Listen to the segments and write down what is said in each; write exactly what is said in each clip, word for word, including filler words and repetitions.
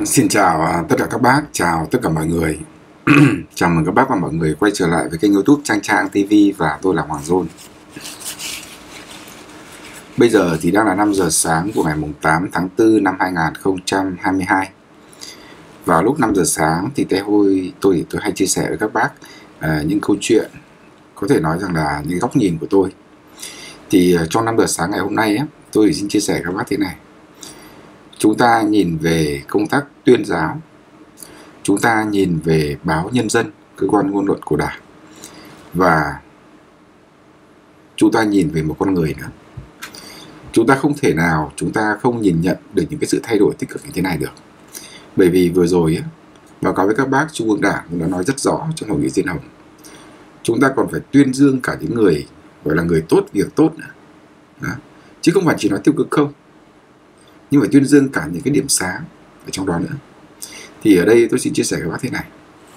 Xin chào à, tất cả các bác, chào tất cả mọi người. Chào mừng các bác và mọi người quay trở lại với kênh YouTube Trang Trang ti vi và tôi là Hoàng Dôn. Bây giờ thì đang là năm giờ sáng của ngày tám tháng tư năm hai nghìn không trăm hai mươi hai. Vào lúc năm giờ sáng thì tôi, tôi, tôi hay chia sẻ với các bác à, những câu chuyện, có thể nói rằng là những góc nhìn của tôi. Thì uh, trong năm giờ sáng ngày hôm nay á, tôi xin chia sẻ với các bác thế này. Chúng ta nhìn về công tác tuyên giáo, chúng ta nhìn về báo Nhân dân, cơ quan ngôn luận của Đảng, và chúng ta nhìn về một con người nữa. Chúng ta không thể nào chúng ta không nhìn nhận được những cái sự thay đổi tích cực như thế này được. Bởi vì vừa rồi ấy, báo cáo với các bác, Trung ương Đảng cũng đã nói rất rõ trong hội nghị Diên Hồng, chúng ta còn phải tuyên dương cả những người gọi là người tốt, việc tốt nữa. Đó. Chứ không phải chỉ nói tiêu cực không, nhưng phải tuyên dương cả những cái điểm sáng ở trong đó nữa. Thì ở đây tôi xin chia sẻ với các bác thế này.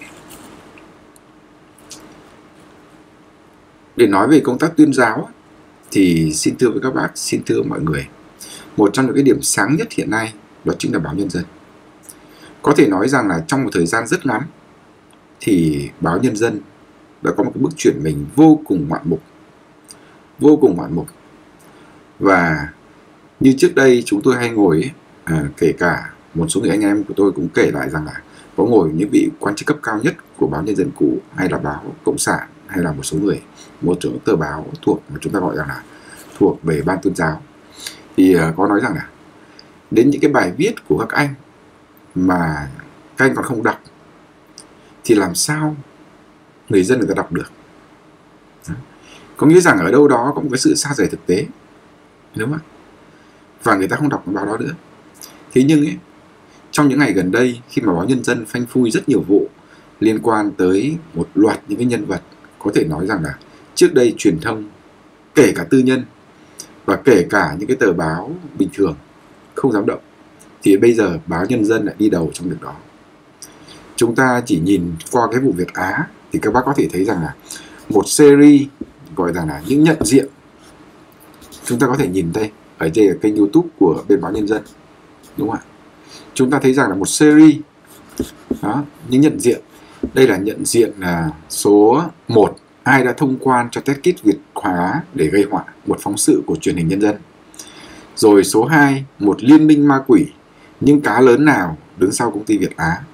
Để nói về công tác tuyên giáo thì xin thưa với các bác, xin thưa mọi người, một trong những cái điểm sáng nhất hiện nay đó chính là báo Nhân dân. Có thể nói rằng là trong một thời gian rất ngắn thì báo Nhân dân đã có một cái bước chuyển mình vô cùng ngoạn mục, vô cùng ngoạn mục. Và như trước đây chúng tôi hay ngồi ấy, à, kể cả một số người anh em của tôi cũng kể lại rằng là có ngồi những vị quan chức cấp cao nhất của báo Nhân dân cũ, hay là báo Cộng sản, hay là một số người, một số tờ báo thuộc mà chúng ta gọi rằng là thuộc về ban tuyên giáo, thì uh, có nói rằng là đến những cái bài viết của các anh mà các anh còn không đọc thì làm sao người dân người ta đọc được. Đó. Có nghĩa rằng ở đâu đó có một cái sự xa rời thực tế, đúng không? Và người ta không đọc cái báo đó nữa. Thế nhưng ấy, trong những ngày gần đây, khi mà báo Nhân dân phanh phui rất nhiều vụ liên quan tới một loạt những cái nhân vật, có thể nói rằng là trước đây truyền thông, kể cả tư nhân và kể cả những cái tờ báo bình thường không dám động, thì bây giờ báo Nhân dân lại đi đầu trong việc đó. Chúng ta chỉ nhìn qua cái vụ Việt Á thì các bác có thể thấy rằng là một series gọi rằng là những nhận diện. Chúng ta có thể nhìn đây, ở đây là kênh YouTube của bên báo Nhân dân, đúng không ạ? Chúng ta thấy rằng là một series đó, những nhận diện. Đây là nhận diện là số một, ai đã thông quan cho test kit Việt hóa để gây họa, một phóng sự của truyền hình Nhân dân. Rồi số hai, một liên minh ma quỷ, nhưng cá lớn nào đứng sau công ty Việt Á.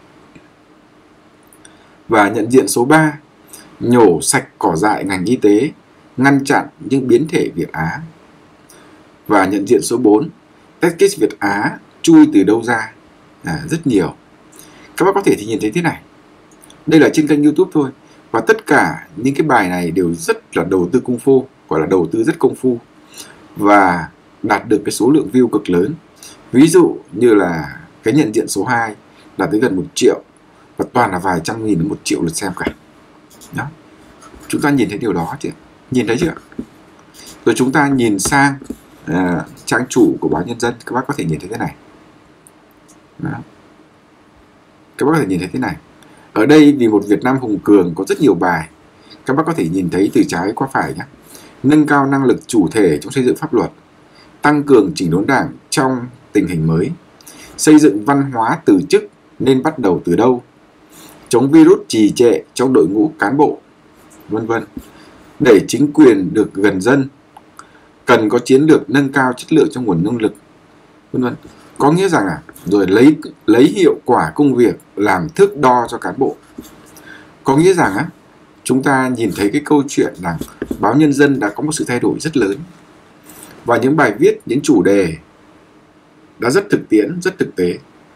Và nhận diện số ba, nhổ sạch cỏ dại ngành y tế, ngăn chặn những biến thể Việt Á. Và nhận diện số bốn, test kit Việt Á chui từ đâu ra. À, rất nhiều. Các bác có thể thì nhìn thấy thế này. Đây là trên kênh YouTube thôi. Và tất cả những cái bài này đều rất là đầu tư công phu, gọi là đầu tư rất công phu, và đạt được cái số lượng view cực lớn. Ví dụ như là cái nhận diện số hai đạt tới gần một triệu, và toàn là vài trăm nghìn đến một triệu lượt xem cả. Đó. Chúng ta nhìn thấy điều đó chứ? Nhìn thấy chưa? Rồi chúng ta nhìn sang à, trang chủ của báo Nhân dân, các bác có thể nhìn thấy thế này. Đó. Các bác có thể nhìn thấy thế này. Ở đây vì một Việt Nam hùng cường có rất nhiều bài. Các bác có thể nhìn thấy từ trái qua phải nhé. Nâng cao năng lực chủ thể trong xây dựng pháp luật, tăng cường chỉnh đốn Đảng trong tình hình mới, xây dựng văn hóa từ chức nên bắt đầu từ đâu, chống virus trì trệ trong đội ngũ cán bộ, vân vân. Để chính quyền được gần dân, cần có chiến lược nâng cao chất lượng trong nguồn nhân lực, vân vân. Có nghĩa rằng là rồi lấy lấy hiệu quả công việc làm thước đo cho cán bộ. Có nghĩa rằng á, chúng ta nhìn thấy cái câu chuyện rằng báo Nhân dân đã có một sự thay đổi rất lớn, và những bài viết, những chủ đề đã rất thực tiễn, rất thực tế.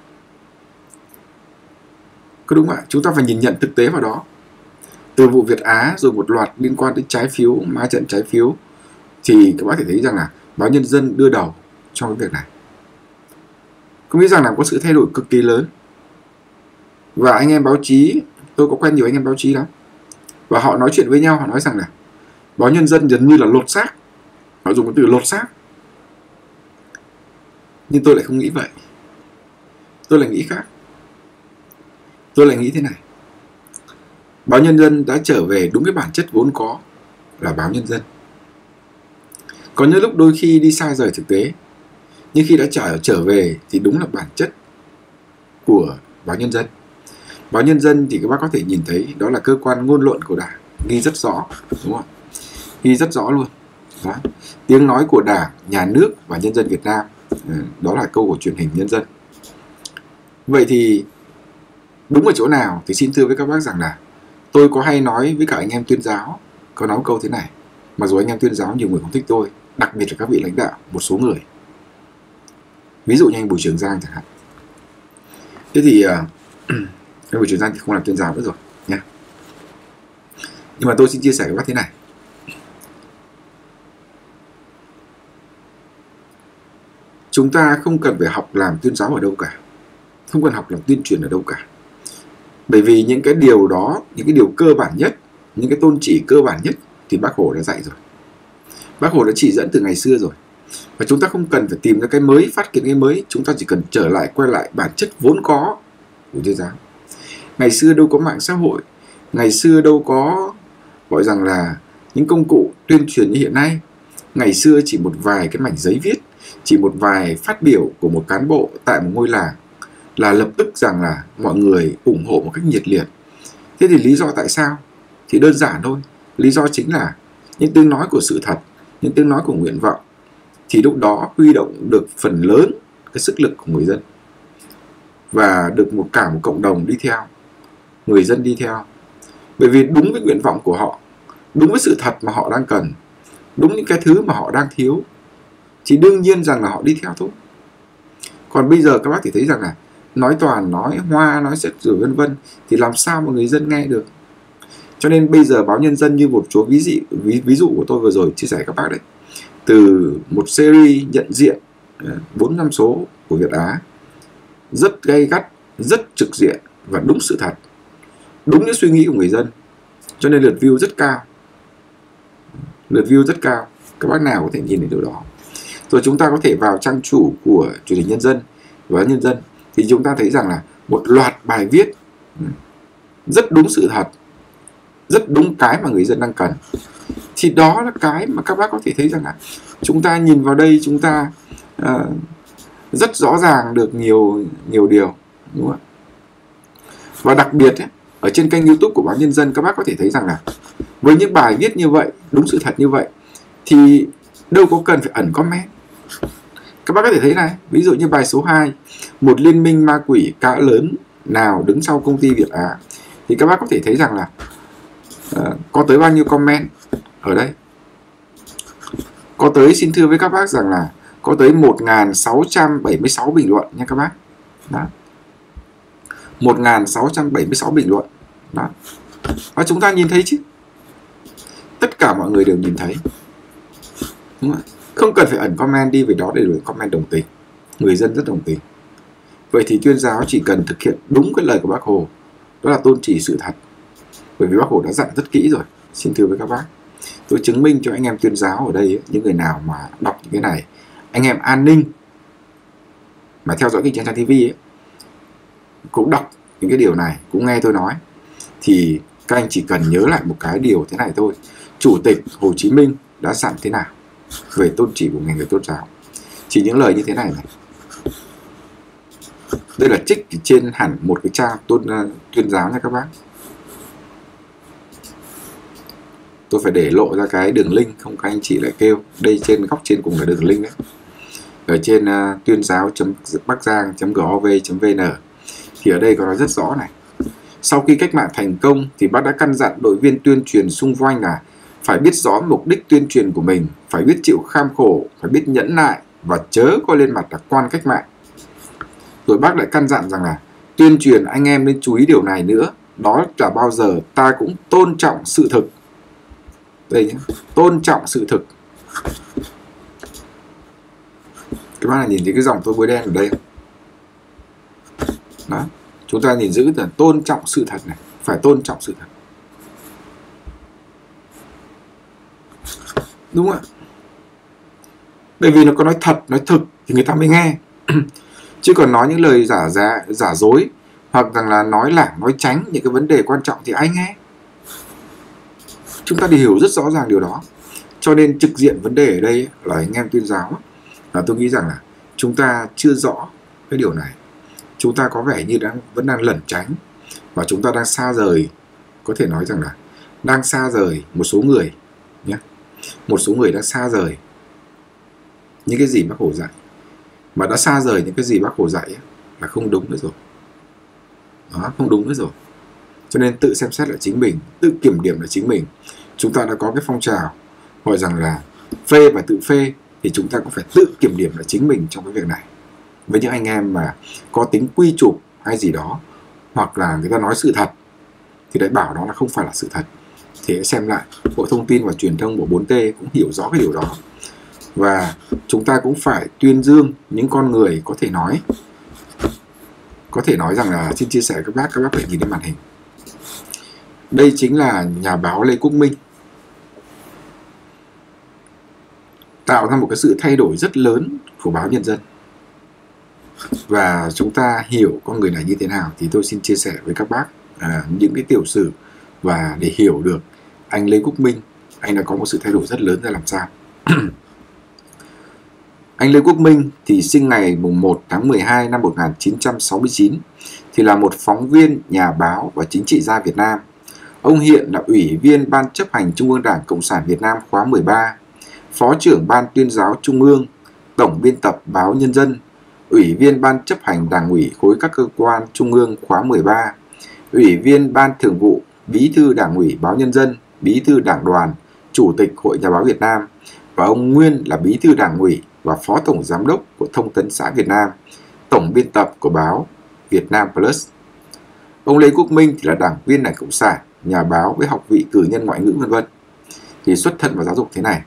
Có đúng không ạ? Chúng ta phải nhìn nhận thực tế vào đó. Từ vụ Việt Á rồi một loạt liên quan đến trái phiếu, ma trận trái phiếu, thì các bác có thể thấy rằng là báo Nhân dân đưa đầu trong cái việc này. Có nghĩa rằng là có sự thay đổi cực kỳ lớn. Và anh em báo chí, tôi có quen nhiều anh em báo chí lắm, và họ nói chuyện với nhau, họ nói rằng là báo Nhân dân gần như là lột xác. Họ dùng cái từ lột xác. Nhưng tôi lại không nghĩ vậy. Tôi lại nghĩ khác. Tôi lại nghĩ thế này. Báo Nhân dân đã trở về đúng cái bản chất vốn có là báo Nhân dân. Có những lúc đôi khi đi sai rời thực tế, nhưng khi đã trở trở về thì đúng là bản chất của báo Nhân dân. Báo Nhân dân thì các bác có thể nhìn thấy đó là cơ quan ngôn luận của Đảng, ghi rất rõ, đúng không? Ghi rất rõ luôn. Đó. Tiếng nói của Đảng, Nhà nước và nhân dân Việt Nam, đó là câu của truyền hình Nhân dân. Vậy thì đúng ở chỗ nào thì xin thưa với các bác rằng là tôi có hay nói với cả anh em tuyên giáo, có nói câu thế này, mặc dù anh em tuyên giáo nhiều người không thích tôi, đặc biệt là các vị lãnh đạo, một số người, ví dụ như anh Bùi Trường Giang chẳng hạn. Thế thì uh, anh Bùi Trường Giang thì không làm tuyên giáo nữa rồi nha. Nhưng mà tôi xin chia sẻ với các bác thế này. Chúng ta không cần phải học làm tuyên giáo ở đâu cả, không cần học làm tuyên truyền ở đâu cả. Bởi vì những cái điều đó, những cái điều cơ bản nhất, những cái tôn chỉ cơ bản nhất thì Bác Hồ đã dạy rồi. Bác Hồ đã chỉ dẫn từ ngày xưa rồi. Và chúng ta không cần phải tìm ra cái mới, phát kiến cái mới. Chúng ta chỉ cần trở lại, quay lại bản chất vốn có của tuyên giáo. Ngày xưa đâu có mạng xã hội, ngày xưa đâu có gọi rằng là những công cụ tuyên truyền như hiện nay. Ngày xưa chỉ một vài cái mảnh giấy viết, chỉ một vài phát biểu của một cán bộ tại một ngôi làng là lập tức rằng là mọi người ủng hộ một cách nhiệt liệt. Thế thì lý do tại sao? Thì đơn giản thôi. Lý do chính là những tiếng nói của sự thật, những tiếng nói của nguyện vọng, thì lúc đó huy động được phần lớn cái sức lực của người dân và được một cả một cộng đồng đi theo, người dân đi theo. Bởi vì đúng với nguyện vọng của họ, đúng với sự thật mà họ đang cần, đúng những cái thứ mà họ đang thiếu, thì đương nhiên rằng là họ đi theo thôi. Còn bây giờ các bác thì thấy rằng là nói toàn, nói hoa, nói sét rồi vân vân thì làm sao mà người dân nghe được. Cho nên bây giờ báo Nhân dân như một số ví dụ, ví, ví dụ của tôi vừa rồi chia sẻ các bác đấy, từ một series nhận diện bốn năm số của Việt Á rất gay gắt, rất trực diện và đúng sự thật, đúng những suy nghĩ của người dân, cho nên lượt view rất cao, lượt view rất cao. Các bác nào có thể nhìn thấy điều đó. Rồi chúng ta có thể vào trang chủ của truyền hình Nhân dân và Nhân dân thì chúng ta thấy rằng là một loạt bài viết rất đúng sự thật, rất đúng cái mà người dân đang cần. Thì đó là cái mà các bác có thể thấy rằng là chúng ta nhìn vào đây, chúng ta uh, rất rõ ràng được nhiều nhiều điều, đúng không ạ? Và đặc biệt ấy, ở trên kênh YouTube của báo Nhân dân, các bác có thể thấy rằng là với những bài viết như vậy, đúng sự thật như vậy, thì đâu có cần phải ẩn comment. Các bác có thể thấy này, ví dụ như bài số hai, một liên minh ma quỷ cỡ lớn nào đứng sau công ty Việt Á, thì các bác có thể thấy rằng là uh, có tới bao nhiêu comment ở đây. Có tới, xin thưa với các bác rằng là có tới một nghìn sáu trăm bảy mươi sáu bình luận nha các bác. Đó. một nghìn sáu trăm bảy mươi sáu bình luận. Đó. Và chúng ta nhìn thấy chứ. Tất cả mọi người đều nhìn thấy. Đúng không? Không cần phải ẩn comment đi về đó để được comment đồng tình. Người dân rất đồng tình. Vậy thì tuyên giáo chỉ cần thực hiện đúng cái lời của Bác Hồ, đó là tôn chỉ sự thật. Bởi vì Bác Hồ đã dặn rất kỹ rồi. Xin thưa với các bác, tôi chứng minh cho anh em tuyên giáo ở đây ấy, những người nào mà đọc những cái này, anh em an ninh mà theo dõi kênh Chiến Trang ti vi ấy, cũng đọc những cái điều này, cũng nghe tôi nói, thì các anh chỉ cần nhớ lại một cái điều thế này thôi. Chủ tịch Hồ Chí Minh đã dặn thế nào về tôn chỉ của ngành nghề tôn giáo. Chỉ những lời như thế này này. Đây là trích trên hẳn một cái trang tôn uh, tuyên giáo nha các bác. Tôi phải để lộ ra cái đường link, không các anh chị lại kêu. Đây trên góc trên cùng là đường link đấy. Ở trên uh, tuyên giáo chấm bắc giang chấm gov chấm vn thì ở đây có nói rất rõ này. Sau khi cách mạng thành công thì bác đã căn dặn đội viên tuyên truyền xung quanh là phải biết rõ mục đích tuyên truyền của mình, phải biết chịu kham khổ, phải biết nhẫn nại và chớ coi lên mặt là quan cách mạng. Rồi bác lại căn dặn rằng là tuyên truyền anh em nên chú ý điều này nữa, đó là bao giờ ta cũng tôn trọng sự thực. Đây nhé, tôn trọng sự thực. Các bác này nhìn thấy cái dòng tôi bôi đen ở đây không? Đó, chúng ta nhìn giữ là tôn trọng sự thật này, phải tôn trọng sự thật. Đúng không ạ? Bởi vì nó có nói thật, nói thực thì người ta mới nghe. Chứ còn nói những lời giả giả, giả dối, hoặc rằng là nói lảng, nói tránh những cái vấn đề quan trọng thì ai nghe? Chúng ta đều hiểu rất rõ ràng điều đó. Cho nên trực diện vấn đề ở đây là anh em tuyên giáo, là tôi nghĩ rằng là chúng ta chưa rõ cái điều này. chúng ta có vẻ như đang vẫn đang lẩn tránh và chúng ta đang xa rời, có thể nói rằng là đang xa rời một số người nhé. Một số người đang xa rời những cái gì Bác Hồ dạy, mà đã xa rời những cái gì Bác Hồ dạy ấy, là không đúng nữa rồi. Đó, không đúng nữa rồi. Cho nên tự xem xét lại chính mình, tự kiểm điểm lại chính mình. Chúng ta đã có cái phong trào gọi rằng là phê và tự phê, thì chúng ta cũng phải tự kiểm điểm lại chính mình trong cái việc này. Với những anh em mà có tính quy chụp hay gì đó, hoặc là người ta nói sự thật thì lại bảo đó là không phải là sự thật, thì hãy xem lại. Bộ Thông tin và Truyền thông của bốn T cũng hiểu rõ cái điều đó. Và chúng ta cũng phải tuyên dương những con người có thể nói có thể nói rằng là, xin chia sẻ các bác, các bác phải nhìn đến màn hình. Đây chính là nhà báo Lê Quốc Minh, tạo ra một cái sự thay đổi rất lớn của báo Nhân dân. Và chúng ta hiểu con người này như thế nào thì tôi xin chia sẻ với các bác à, những cái tiểu sử, và để hiểu được anh Lê Quốc Minh, anh đã có một sự thay đổi rất lớn ra làm sao. Anh Lê Quốc Minh thì sinh ngày mùng một tháng mười hai năm một nghìn chín trăm sáu mươi chín, thì là một phóng viên, nhà báo và chính trị gia Việt Nam. Ông hiện là Ủy viên Ban chấp hành Trung ương Đảng Cộng sản Việt Nam khóa mười ba, Phó trưởng Ban Tuyên giáo Trung ương, Tổng biên tập báo Nhân dân, Ủy viên Ban chấp hành Đảng ủy khối các cơ quan Trung ương khóa mười ba, Ủy viên Ban Thường vụ, Bí thư Đảng ủy báo Nhân dân, Bí thư Đảng đoàn, Chủ tịch Hội Nhà báo Việt Nam, và ông nguyên là Bí thư Đảng ủy và Phó Tổng Giám đốc của Thông tấn xã Việt Nam, Tổng biên tập của báo Việt Nam Plus. Ông Lê Quốc Minh thì là đảng viên Đảng Cộng sản, nhà báo với học vị cử nhân ngoại ngữ vân vân. Thì xuất thân vào giáo dục thế này.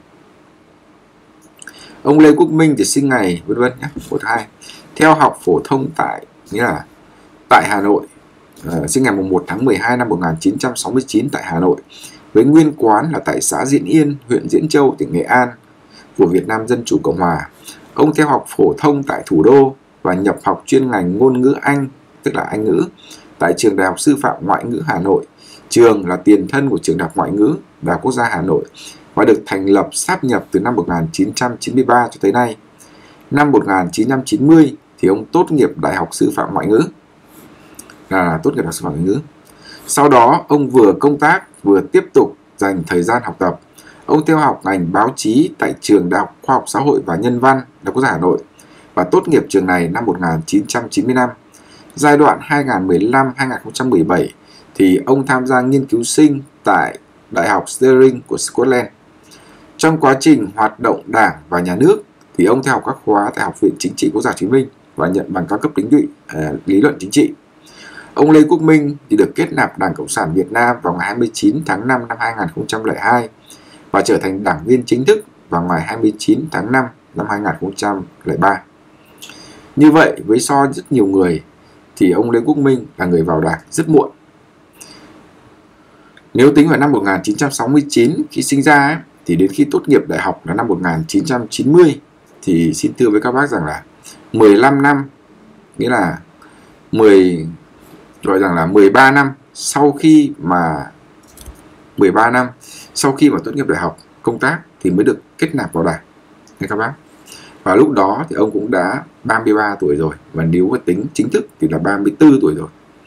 Ông Lê Quốc Minh thì sinh ngày vân vân nhé, một hai. Theo học phổ thông tại nghĩa là tại Hà Nội, uh, sinh ngày mùng một tháng mười hai năm một nghìn chín trăm sáu mươi chín tại Hà Nội, với nguyên quán là tại xã Diễn Yên, huyện Diễn Châu, tỉnh Nghệ An của Việt Nam Dân chủ Cộng hòa. Ông theo học phổ thông tại thủ đô và nhập học chuyên ngành ngôn ngữ Anh, tức là Anh ngữ, tại Trường Đại học Sư phạm Ngoại ngữ Hà Nội. Trường là tiền thân của Trường Đại học Ngoại ngữ Đại học Quốc gia Hà Nội và được thành lập sáp nhập từ năm một nghìn chín trăm chín mươi ba cho tới nay. Năm một nghìn chín trăm chín mươi thì ông tốt nghiệp Đại học Sư phạm Ngoại ngữ, là tốt nghiệp Đại học Sư phạm Ngoại ngữ. Sau đó ông vừa công tác vừa tiếp tục dành thời gian học tập. Ông theo học ngành báo chí tại Trường Đại học Khoa học Xã hội và Nhân văn Đại học Quốc gia Hà Nội và tốt nghiệp trường này năm một nghìn chín trăm chín mươi lăm. Giai đoạn hai nghìn không trăm mười lăm đến hai nghìn không trăm mười bảy thì ông tham gia nghiên cứu sinh tại Đại học Stirling của Scotland. Trong quá trình hoạt động Đảng và Nhà nước thì ông theo học các khóa tại Học viện Chính trị Quốc gia Hồ Chí Minh và nhận bằng cao cấp lý luận, à, lý luận chính trị. Ông Lê Quốc Minh thì được kết nạp Đảng Cộng sản Việt Nam vào ngày hai mươi chín tháng năm năm hai nghìn không trăm lẻ hai và trở thành đảng viên chính thức vào ngày hai mươi chín tháng năm năm hai nghìn không trăm lẻ ba. Như vậy, với so rất nhiều người thì ông Lê Quốc Minh là người vào Đảng rất muộn. Nếu tính vào năm một nghìn chín trăm sáu mươi chín khi sinh ra ấy, thì đến khi tốt nghiệp đại học là năm một nghìn chín trăm chín mươi, thì xin thưa với các bác rằng là mười lăm năm, nghĩa là mười gọi rằng là mười ba năm sau khi mà mười ba năm sau khi mà tốt nghiệp đại học công tác thì mới được kết nạp vào Đảng nghe các bác. Và lúc đó thì ông cũng đã ba mươi ba tuổi rồi, và nếu mà tính chính thức thì là ba mươi tư tuổi rồi.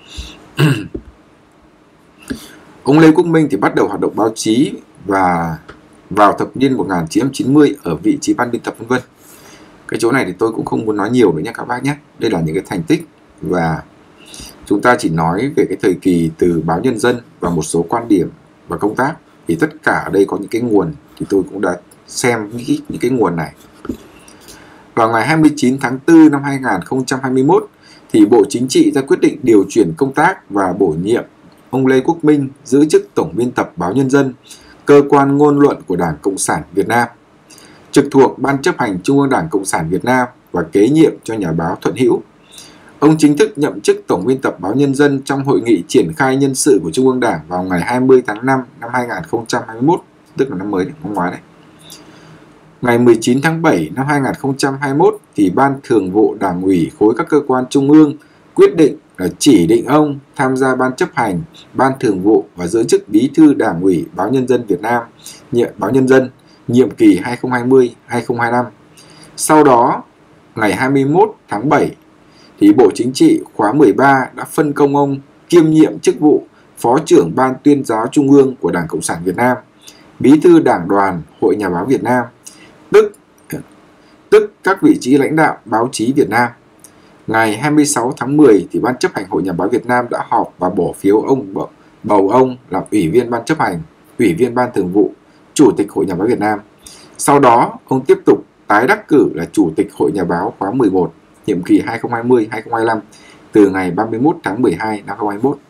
Ông Lê Quốc Minh thì bắt đầu hoạt động báo chí và vào thập niên một nghìn chín trăm chín mươi ở vị trí ban biên tập vân vân. Cái chỗ này thì tôi cũng không muốn nói nhiều nữa nhé các bác nhé. Đây là những cái thành tích và chúng ta chỉ nói về cái thời kỳ từ báo Nhân dân và một số quan điểm và công tác. Thì tất cả ở đây có những cái nguồn thì tôi cũng đã xem những, những cái nguồn này. Vào ngày hai mươi chín tháng tư năm hai nghìn không trăm hai mươi mốt thì Bộ Chính trị ra quyết định điều chuyển công tác và bổ nhiệm ông Lê Quốc Minh giữ chức Tổng biên tập báo Nhân dân, cơ quan ngôn luận của Đảng Cộng sản Việt Nam, trực thuộc Ban chấp hành Trung ương Đảng Cộng sản Việt Nam và kế nhiệm cho nhà báo Thuận Hữu. Ông chính thức nhậm chức Tổng biên tập báo Nhân dân trong hội nghị triển khai nhân sự của Trung ương Đảng vào ngày hai mươi tháng năm năm hai nghìn không trăm hai mươi mốt, tức là năm mới đấy, năm ngoái đấy. Ngày mười chín tháng bảy năm hai nghìn không trăm hai mươi mốt thì Ban Thường vụ Đảng ủy khối các cơ quan Trung ương quyết định là chỉ định ông tham gia Ban chấp hành, Ban Thường vụ và giữ chức Bí thư Đảng ủy báo Nhân dân Việt Nam, nhiệm báo Nhân dân, nhiệm kỳ hai nghìn không trăm hai mươi đến hai nghìn không trăm hai mươi lăm. Sau đó, ngày hai mươi mốt tháng bảy thì Bộ Chính trị khóa mười ba đã phân công ông kiêm nhiệm chức vụ Phó trưởng Ban Tuyên giáo Trung ương của Đảng Cộng sản Việt Nam, Bí thư Đảng đoàn Hội Nhà báo Việt Nam, tức, tức các vị trí lãnh đạo báo chí Việt Nam. Ngày hai mươi sáu tháng mười thì Ban chấp hành Hội Nhà báo Việt Nam đã họp và bỏ phiếu ông bầu ông làm Ủy viên Ban chấp hành, Ủy viên Ban thường vụ, Chủ tịch Hội Nhà báo Việt Nam. Sau đó, ông tiếp tục tái đắc cử là Chủ tịch Hội Nhà báo khóa mười một, nhiệm kỳ hai nghìn không trăm hai mươi đến hai nghìn không trăm hai mươi lăm, từ ngày ba mươi mốt tháng mười hai năm hai nghìn không trăm hai mươi mốt.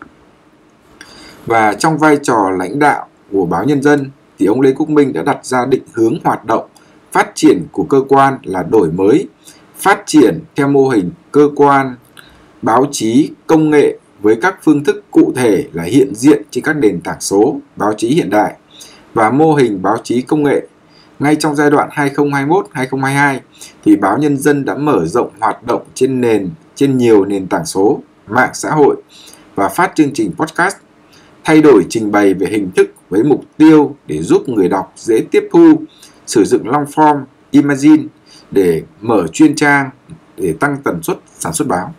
Và trong vai trò lãnh đạo của báo Nhân dân, thì ông Lê Quốc Minh đã đặt ra định hướng hoạt động, phát triển của cơ quan là đổi mới, phát triển theo mô hình cơ quan báo chí công nghệ với các phương thức cụ thể là hiện diện trên các nền tảng số, báo chí hiện đại và mô hình báo chí công nghệ. Ngay trong giai đoạn hai nghìn không trăm hai mươi mốt đến hai nghìn không trăm hai mươi hai thì báo Nhân dân đã mở rộng hoạt động trên nền trên nhiều nền tảng số, mạng xã hội và phát chương trình podcast, thay đổi trình bày về hình thức với mục tiêu để giúp người đọc dễ tiếp thu, sử dụng long form, imagine để mở chuyên trang để tăng tần suất sản xuất báo.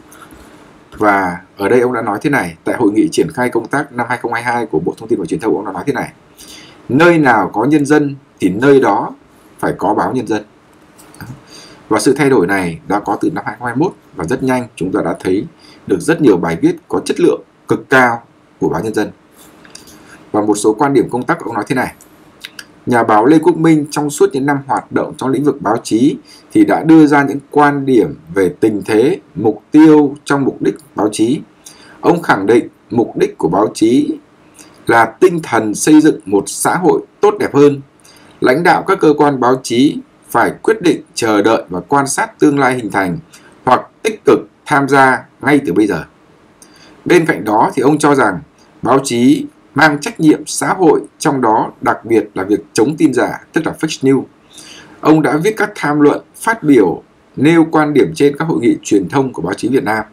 Và ở đây ông đã nói thế này, tại hội nghị triển khai công tác năm hai nghìn không trăm hai mươi hai của Bộ Thông tin và Truyền thông, ông đã nói thế này: nơi nào có nhân dân thì nơi đó phải có báo Nhân dân. Và sự thay đổi này đã có từ năm hai nghìn không trăm hai mươi mốt và rất nhanh chúng ta đã thấy được rất nhiều bài viết có chất lượng cực cao của báo Nhân dân. Và một số quan điểm công tác của ông nói thế này: nhà báo Lê Quốc Minh trong suốt những năm hoạt động trong lĩnh vực báo chí thì đã đưa ra những quan điểm về tình thế, mục tiêu trong mục đích báo chí. Ông khẳng định mục đích của báo chí là tinh thần xây dựng một xã hội tốt đẹp hơn. Lãnh đạo các cơ quan báo chí phải quyết định chờ đợi và quan sát tương lai hình thành hoặc tích cực tham gia ngay từ bây giờ. Bên cạnh đó thì ông cho rằng báo chí mang trách nhiệm xã hội, trong đó đặc biệt là việc chống tin giả, tức là fake news. Ông đã viết các tham luận, phát biểu, nêu quan điểm trên các hội nghị truyền thông của báo chí Việt Nam.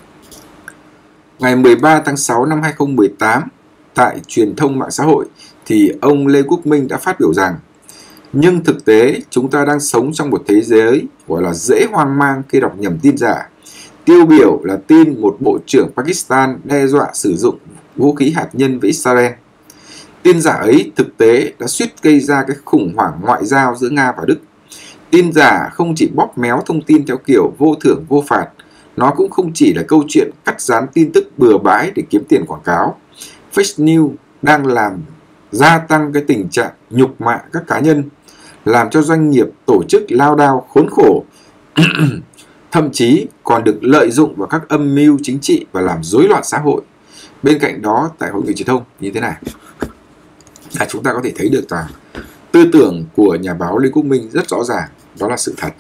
Ngày mười ba tháng sáu năm hai nghìn không trăm mười tám, tại truyền thông mạng xã hội, thì ông Lê Quốc Minh đã phát biểu rằng: nhưng thực tế chúng ta đang sống trong một thế giới gọi là dễ hoang mang khi đọc nhầm tin giả. Tiêu biểu là tin một bộ trưởng Pakistan đe dọa sử dụng vũ khí hạt nhân với Israel. Tin giả ấy thực tế đã suýt gây ra cái khủng hoảng ngoại giao giữa Nga và Đức. Tin giả không chỉ bóp méo thông tin theo kiểu vô thưởng vô phạt, nó cũng không chỉ là câu chuyện cắt dán tin tức bừa bãi để kiếm tiền quảng cáo. Fake news đang làm gia tăng cái tình trạng nhục mạ các cá nhân, làm cho doanh nghiệp, tổ chức lao đao khốn khổ, thậm chí còn được lợi dụng vào các âm mưu chính trị và làm rối loạn xã hội. Bên cạnh đó, tại hội nghị truyền thông như thế này, là chúng ta có thể thấy được rằng tư tưởng của nhà báo Lê Quốc Minh rất rõ ràng, đó là sự thật.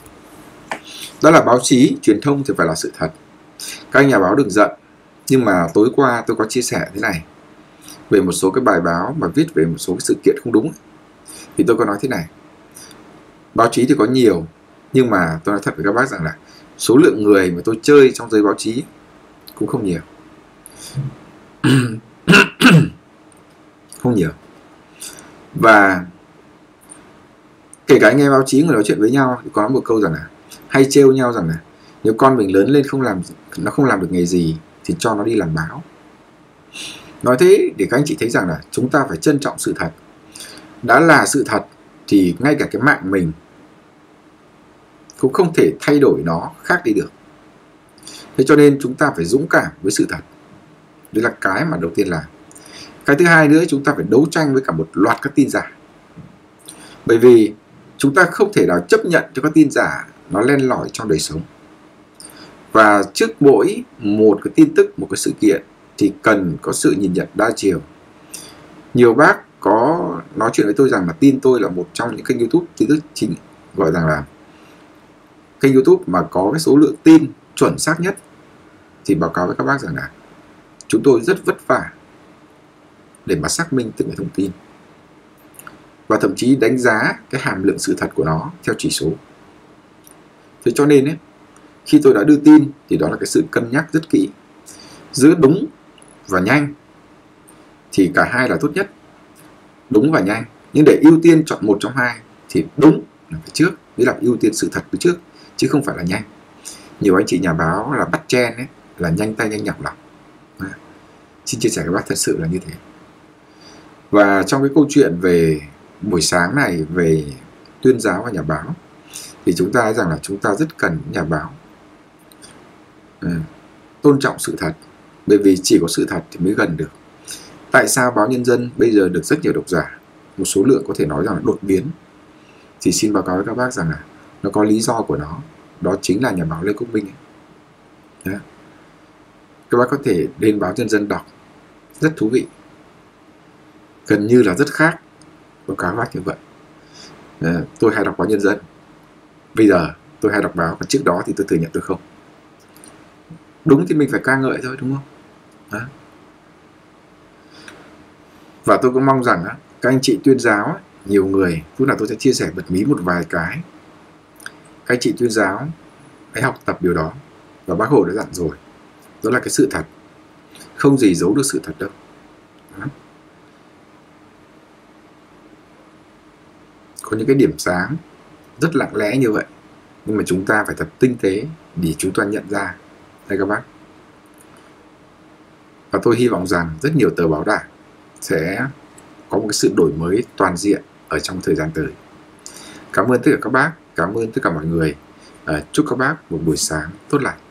Đó là báo chí, truyền thông thì phải là sự thật. Các anh nhà báo đừng giận, nhưng mà tối qua tôi có chia sẻ thế này về một số cái bài báo mà viết về một số cái sự kiện không đúng. Thì tôi có nói thế này: báo chí thì có nhiều, nhưng mà tôi nói thật với các bác rằng là số lượng người mà tôi chơi trong giới báo chí cũng không nhiều. Không nhiều. Và kể cả anh em báo chí người nói chuyện với nhau thì có nói một câu rằng là hay trêu nhau rằng là nếu con mình lớn lên không làm nó không làm được nghề gì thì cho nó đi làm báo. Nói thế để các anh chị thấy rằng là chúng ta phải trân trọng sự thật. Đã là sự thật thì ngay cả cái mạng mình cũng không thể thay đổi nó khác đi được. Thế cho nên chúng ta phải dũng cảm với sự thật. Đấy là cái mà đầu tiên là. Cái thứ hai nữa, chúng ta phải đấu tranh với cả một loạt các tin giả. Bởi vì chúng ta không thể nào chấp nhận cho các tin giả nó len lỏi trong đời sống. Và trước mỗi một cái tin tức, một cái sự kiện thì cần có sự nhìn nhận đa chiều. Nhiều bác có nói chuyện với tôi rằng là tin tôi là một trong những kênh YouTube tin tức chính, gọi rằng là kênh YouTube mà có cái số lượng tin chuẩn xác nhất. Thì báo cáo với các bác rằng là chúng tôi rất vất vả để mà xác minh từng cái thông tin và thậm chí đánh giá cái hàm lượng sự thật của nó theo chỉ số. Thế cho nên ấy, khi tôi đã đưa tin thì đó là cái sự cân nhắc rất kỹ giữa đúng và nhanh, thì cả hai là tốt nhất, đúng và nhanh. Nhưng để ưu tiên chọn một trong hai thì đúng là phải trước, nghĩa là ưu tiên sự thật phía trước chứ không phải là nhanh. Nhiều anh chị nhà báo là bắt chen ấy, là nhanh tay nhanh nhọc lắm. À, xin chia sẻ với các bác thật sự là như thế. Và trong cái câu chuyện về buổi sáng này về tuyên giáo và nhà báo, thì chúng ta thấy rằng là chúng ta rất cần nhà báo à, tôn trọng sự thật, bởi vì chỉ có sự thật thì mới gần được. Tại sao báo Nhân dân bây giờ được rất nhiều độc giả, một số lượng có thể nói rằng là đột biến, thì xin báo cáo với các bác rằng là nó có lý do của nó, đó chính là nhà báo Lê Quốc Minh ấy. Đấy. Các bác có thể lên báo Nhân dân đọc, rất thú vị, gần như là rất khác. Báo cáo các bác như vậy. À, tôi hay đọc báo Nhân dân, bây giờ tôi hay đọc báo, còn trước đó thì tôi thừa nhận tôi không. Đúng thì mình phải ca ngợi thôi, đúng không? Đó. Và tôi cũng mong rằng các anh chị tuyên giáo, nhiều người, lúc nào tôi sẽ chia sẻ bật mí một vài cái. Các anh chị tuyên giáo hãy học tập điều đó. Và Bác Hồ đã dặn rồi, đó là cái sự thật, không gì giấu được sự thật đâu. Đó. Có những cái điểm sáng rất lặng lẽ như vậy, nhưng mà chúng ta phải thật tinh tế để chúng ta nhận ra. Đây các bác. Và tôi hy vọng rằng rất nhiều tờ báo đảng sẽ có một cái sự đổi mới toàn diện ở trong thời gian tới. Cảm ơn tất cả các bác, cảm ơn tất cả mọi người. À, chúc các bác một buổi sáng tốt lành.